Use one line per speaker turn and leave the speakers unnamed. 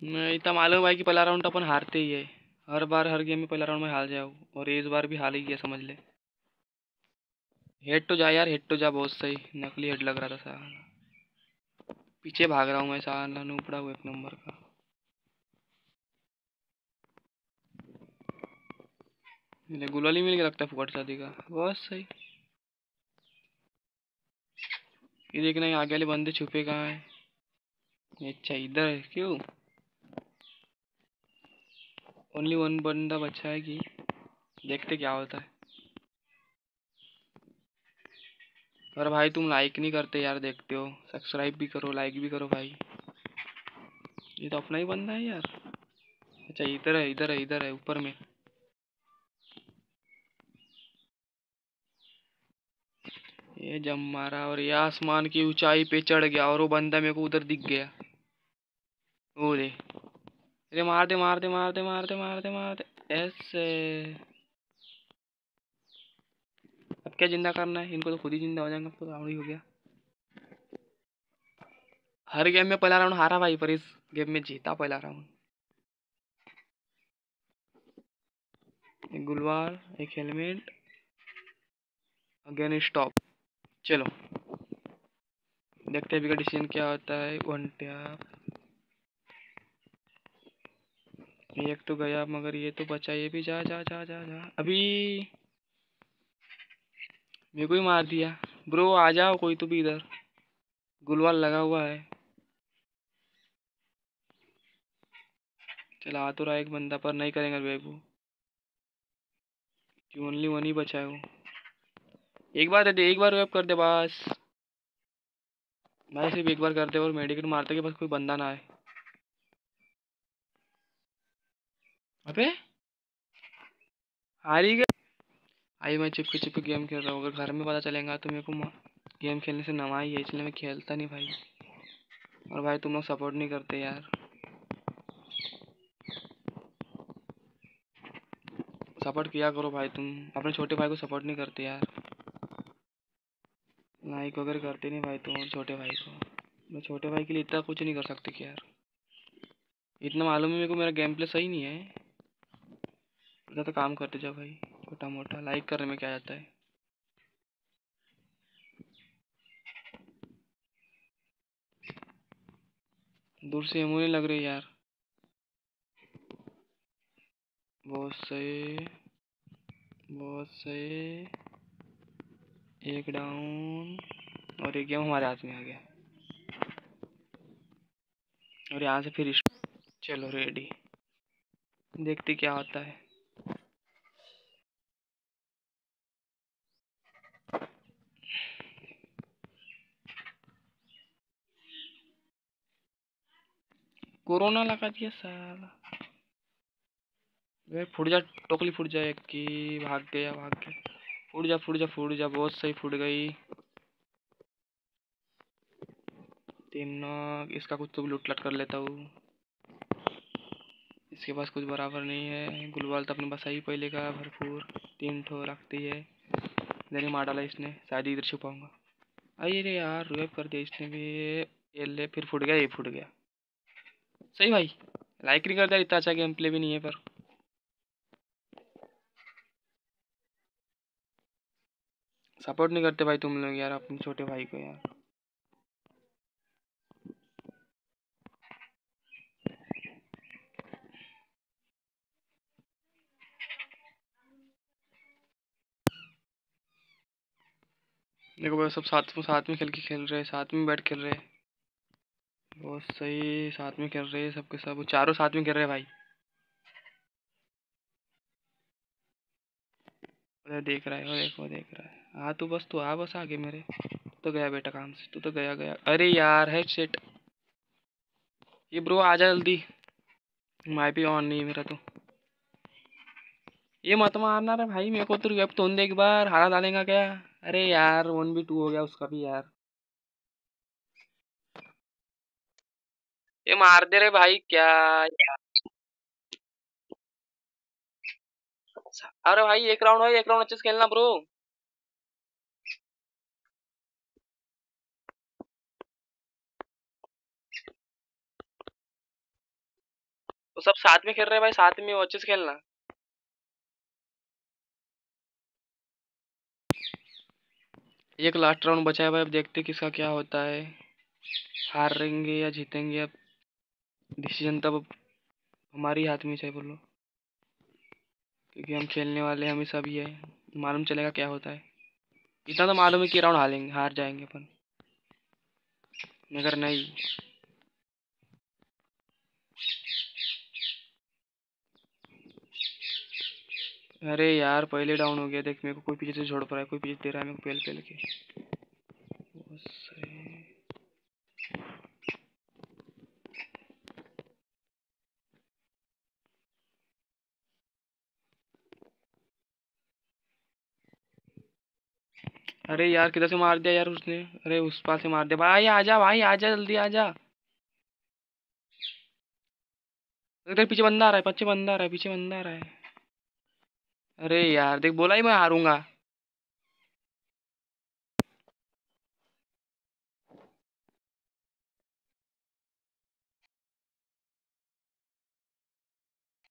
मैं इतना मालूम भाई कि पहला राउंड अपन हारते ही है। हर बार हर गेम में पहला राउंड में हार जाओ, और इस बार भी हार ही गया समझ ले। हेड तो जा यार, हेड तो जा, बहुत सही नकली हेड लग रहा था साला। पीछे भाग रहा हूँ मैं, साला नूपड़ा हूँ एक नंबर का। मिले गुलाल ही मिल गया लगता है फुकट शादी का, बहुत सही। ये देखना ये आगे वाले बंदे छुपे कहाँ हैं। अच्छा इधर है क्यों? ओनली वन बंदा बचा है कि देखते क्या होता है। और भाई तुम लाइक नहीं करते यार, देखते हो सब्सक्राइब भी करो, लाइक भी करो भाई। ये तो अपना ही बंदा है यार। अच्छा इधर है, इधर है, इधर है ऊपर में। ये जम मारा और ये आसमान की ऊंचाई पे चढ़ गया, और वो बंदा मेरे को उधर दिख गया। वो दे, अरे मार दे मार दे मार दे मार दे मार दे मार दे ऐसे। अब क्या जिंदा करना है इनको, तो खुद ही जिंदा हो जाएंगे, अब तो राउंड ही हो गया। हर गेम में पहला राउंड हारा भाई, पर इस गेम में जीता पहला राउंड। एक गुलवाल, एक हेलमेट, अगेन स्टॉप। चलो देखते हैं अभी का डिसीजन क्या होता है। वन टैप, एक तो गया मगर ये तो बचा, ये भी जा जा जा जा जा। अभी मेरे को ही मार दिया। ब्रो आ जाओ कोई तो भी इधर, गुलवाल लगा हुआ है। चला आ तो रहा एक बंदा, पर नहीं करेंगे बेबू, ओनली वन ही बचा है वो। एक बार दे दे, एक बार वेब कर दे बस भाई, सिर्फ एक बार कर दे और मेडिकेट मारते के बस कोई बंदा ना आए। अबे हार ही गए। आई मैं चिपके चिपके गेम खेल रहा हूँ, अगर घर में पता चलेगा तो मेरे को गेम खेलने से नवा ही है, इसलिए मैं खेलता नहीं भाई। और भाई तुम लोग सपोर्ट नहीं करते यार, सपोर्ट किया करो भाई, तुम अपने छोटे भाई को सपोर्ट नहीं करते यार। लाइक वगैरह करते नहीं भाई तुम, और छोटे भाई को, मैं छोटे भाई के लिए इतना कुछ नहीं कर सकते कि यार। इतना मालूम है मेरे को, मेरा गेम प्ले सही नहीं है। इतना तो काम करते जाओ भाई, छोटा मोटा लाइक करने में क्या जाता है। दूर से एमो नहीं लग रही यार। बहुत सही, बहुत सही। एक डाउन, और एक गेम हमारे हाथ में आ गया, और यहाँ से फिर चलो रेडी, देखते क्या होता है। कोरोना लगा दिया साला। वे फुट जा, टोकली फुट जाए कि, भाग गया भाग गया। फुट जा फुट जा फुट जा, बहुत सही फुट गई। तीन, इसका कुछ तो लूट लट कर लेता हूँ। इसके पास कुछ बराबर नहीं है। गुलवाल तो अपने पास ही पहले का भरपूर, 3 ठो रखती है। इधर ही मार डाला इसने, शायद इधर छुपाऊंगा। अरे यार रिवाइव कर दिया इसने भी। ये ले फिर फुट गया, ये फुट गया। सही भाई, लाइक नहीं करता, इतना अच्छा गेम प्ले भी नहीं है, पर सपोर्ट नहीं करते भाई तुम लोग यार अपने छोटे भाई को यार। देखो भाई सब साथ में खेल रहे हैं, साथ में बैठ खेल रहे हैं। बहुत सही, साथ में खेल रहे हैं सबके सब, वो चारों साथ में खेल रहे हैं भाई। उधर देख रहा है, वो देख, वो देख रहा है। हाँ तू बस, तू आ बस आगे मेरे। तो गया बेटा काम से, तू तो गया गया। अरे यार हेड सेट। ये ब्रो आ जा जल्दी, माई भी ऑन नहीं है मेरा तो। ये मत मारना रे भाई, मेरे को तो रिवाइव तो दे एक बार, हारा डालेगा क्या? अरे यार 1v2 हो गया उसका भी यार। ये मार दे रे भाई क्या यार। अरे भाई एक राउंड है, एक राउंड अच्छे से खेलना ब्रो। तो सब साथ में खेल रहे हैं भाई, साथ में अच्छे से खेलना। एक लास्ट राउंड बचा है भाई, अब देखते हैं किसका क्या होता है, हारेंगे या जीतेंगे। अब डिसीजन तब हमारी हाथ में, चाहे बोलो, क्योंकि हम खेलने वाले हम ही सभी है। मालूम चलेगा क्या होता है। इतना तो मालूम है कि राउंड हारेंगे, हार जाएंगे अपन, मगर नहीं। अरे यार पहले डाउन हो गया, देख मेरे को कोई पीछे से छोड़ पा रहा है, कोई पीछे दे रहा है मेरे को पहले पहले के। वो सही। अरे यार किधर से मार दिया यार उसने, अरे उस पास से मार दिया भाई, आजा भाई आजा, जल्दी आजा। इधर पीछे बंदा आ रहा है, पीछे बंदा आ रहा है, पीछे बंदा आ रहा है। अरे यार देख, बोला ही मैं हारूंगा।